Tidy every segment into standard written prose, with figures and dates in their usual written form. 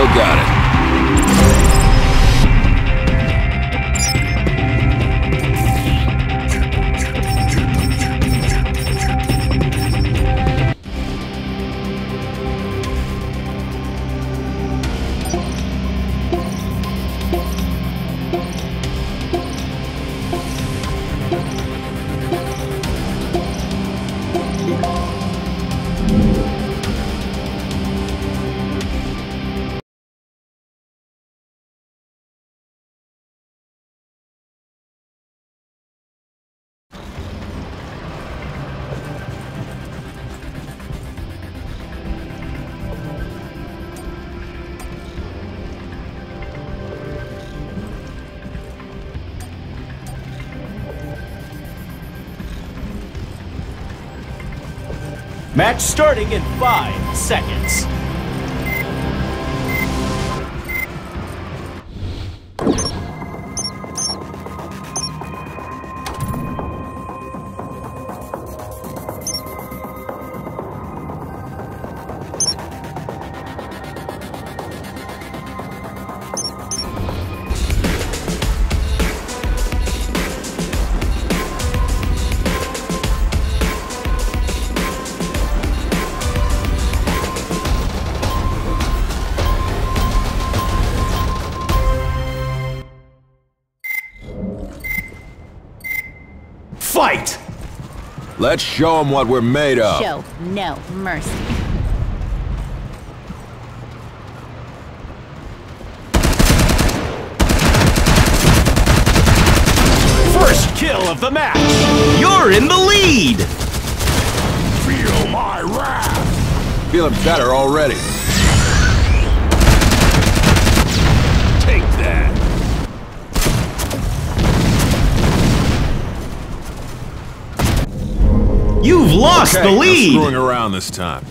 got it. Match starting in 5 seconds. Fight! Let's show them what we're made of. Show no mercy. First kill of the match! You're in the lead! Feel my wrath! Feeling better already. Take that! You've lost Okay, the no lead! screwing around this time.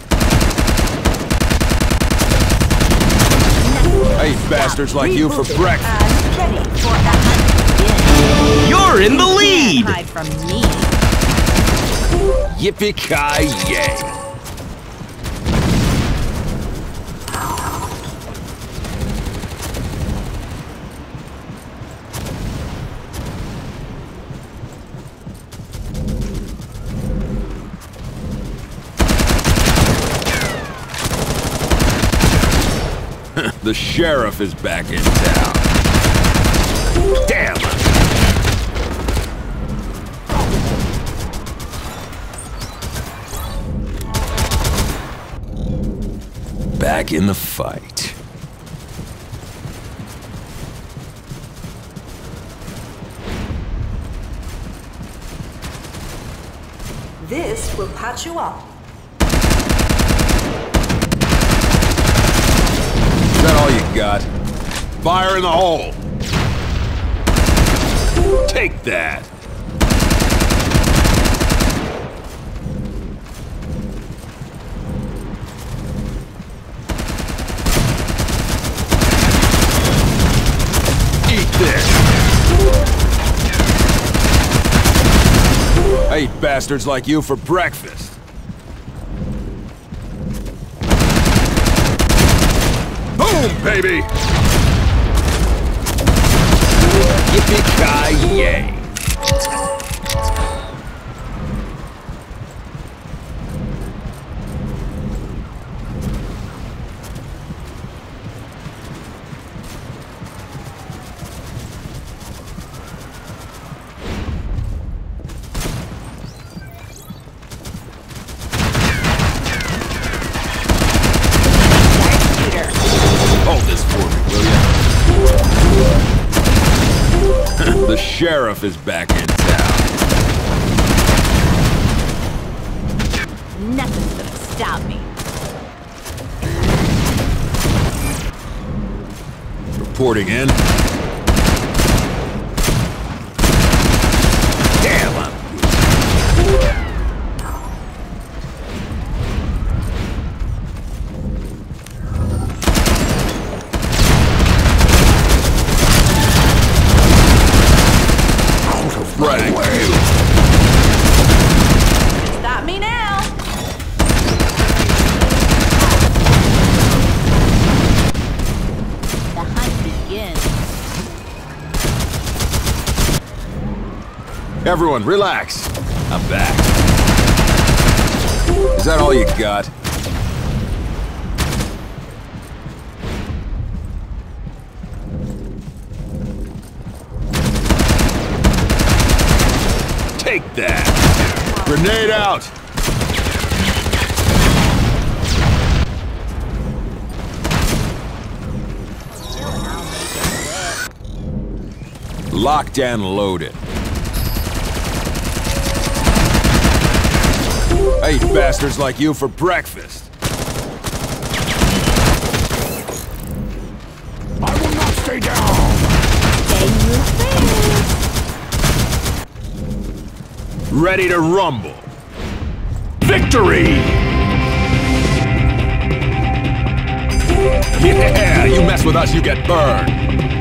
I eat bastards like you for breakfast. Ready for the hunt. You're in the lead! Hide from me. Yippee-ki-yay. The sheriff is back in town. Damn! Back in the fight. This will patch you up. Is that all you got? Fire in the hole! Take that! Eat this! I eat bastards like you for breakfast. Boom, baby! Yippee-ki-yay! Hold this for me, will ya? The sheriff is back in town. Nothing's gonna stop me. Reporting in. Damn! Right. Stop me now. Everyone, relax. I'm back. Is that all you got? Take that! Grenade out! Locked and loaded. I eat bastards like you for breakfast. I will not stay down! Ready to rumble. Victory! Yeah, you mess with us, you get burned.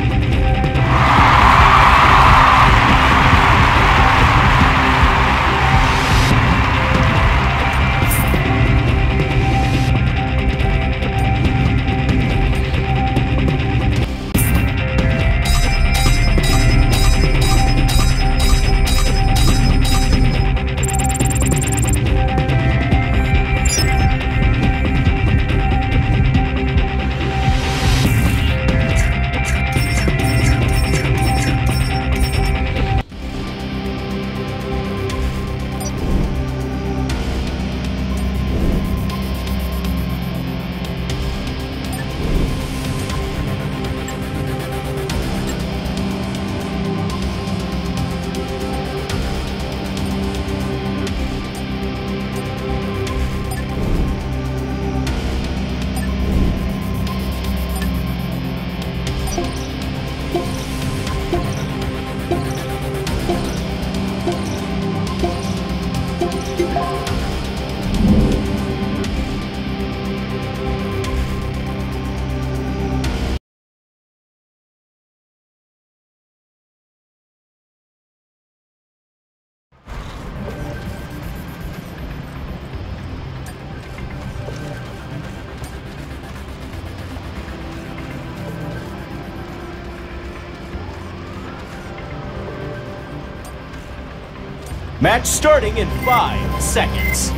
Match starting in 5 seconds.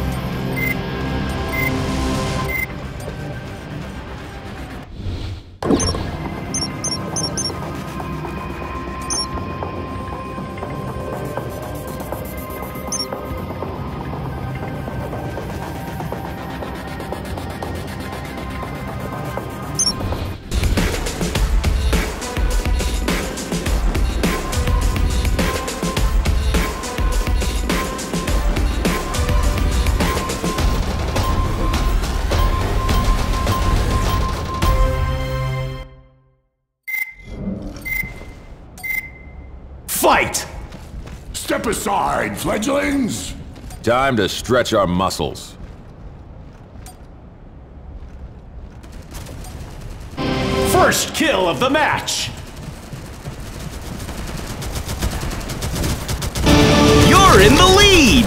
Fight! Step aside, fledglings! Time to stretch our muscles. First kill of the match! You're in the lead!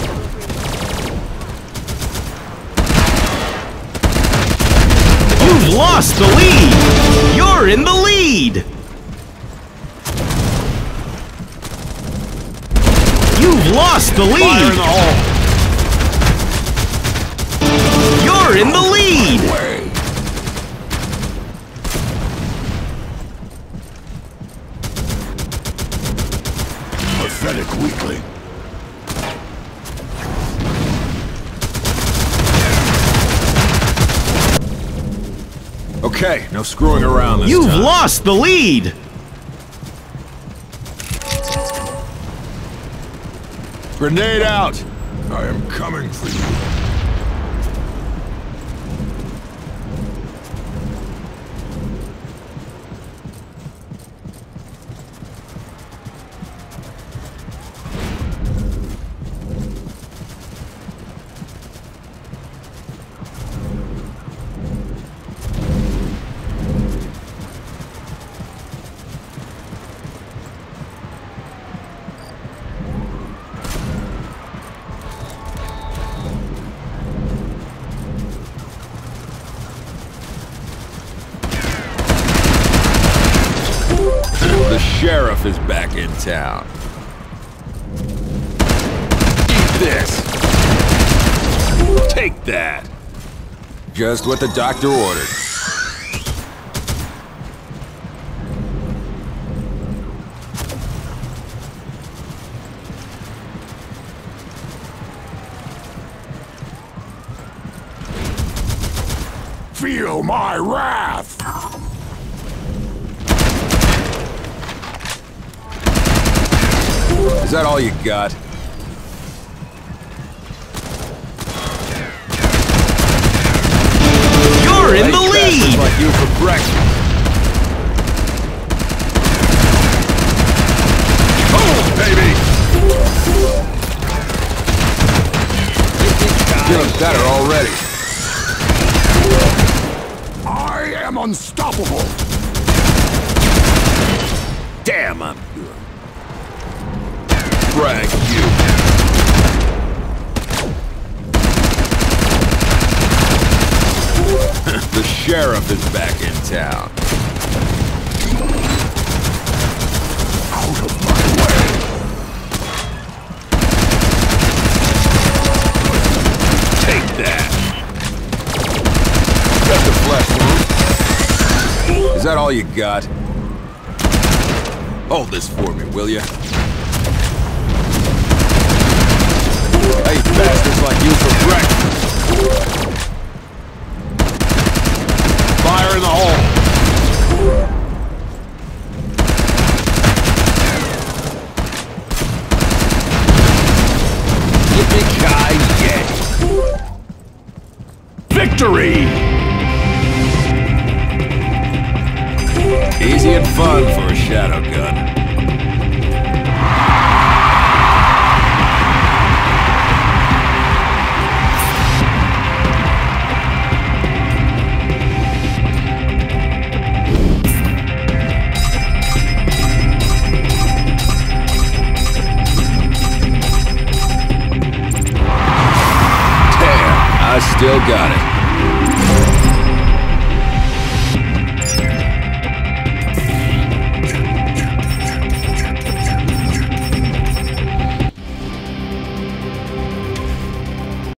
You've lost the lead! You're in the lead! You've lost the lead! Fire in the hole! You're in the lead! Way. Pathetic weakling. Okay, no screwing around this You've time. lost the lead! Grenade out! I am coming for you. The sheriff is back in town. this? Take that. Just what the doctor ordered. Feel my wrath! Is that all you got? You're in the Bastards lead! like you for breakfast. Boom, baby! Feeling better already. I am unstoppable! Damn, I'm good. Frag you. The sheriff is back in town. Out of my way! Take that. Got the flesh wound. Is that all you got? Hold this for me, will ya? I eat bastards like you for breakfast. Fire in the hole. Yippee-ki-yay. Victory! Easy and fun for a shadow gun. Damn, I still got it.